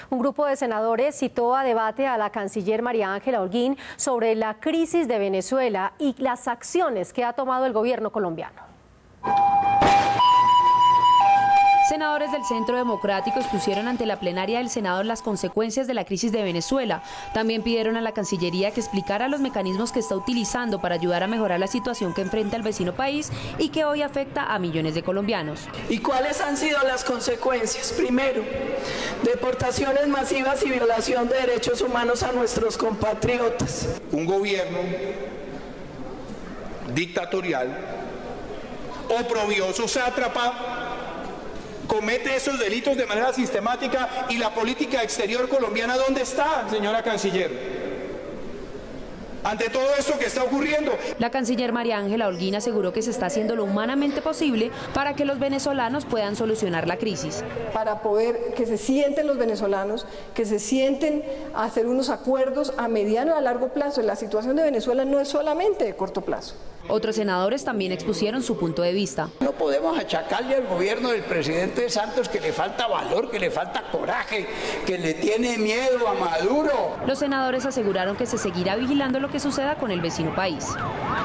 Un grupo de senadores citó a debate a la canciller María Ángela Holguín sobre la crisis de Venezuela y las acciones que ha tomado el gobierno colombiano. Senadores del Centro Democrático expusieron ante la plenaria del Senado las consecuencias de la crisis de Venezuela. También pidieron a la Cancillería que explicara los mecanismos que está utilizando para ayudar a mejorar la situación que enfrenta el vecino país y que hoy afecta a millones de colombianos. ¿Y cuáles han sido las consecuencias? Primero, deportaciones masivas y violación de derechos humanos a nuestros compatriotas. Un gobierno dictatorial, oprobioso, sátrapa, comete esos delitos de manera sistemática. ¿Y la política exterior colombiana dónde está, señora canciller? Ante todo esto que está ocurriendo. La canciller María Ángela Holguín aseguró que se está haciendo lo humanamente posible para que los venezolanos puedan solucionar la crisis. Para poder que se sienten los venezolanos, que se sienten a hacer unos acuerdos a mediano y a largo plazo. La situación de Venezuela no es solamente de corto plazo. Otros senadores también expusieron su punto de vista. No podemos achacarle al gobierno del presidente Santos que le falta valor, que le falta coraje, que le tiene miedo a Maduro. Los senadores aseguraron que se seguirá vigilando lo que suceda con el vecino país.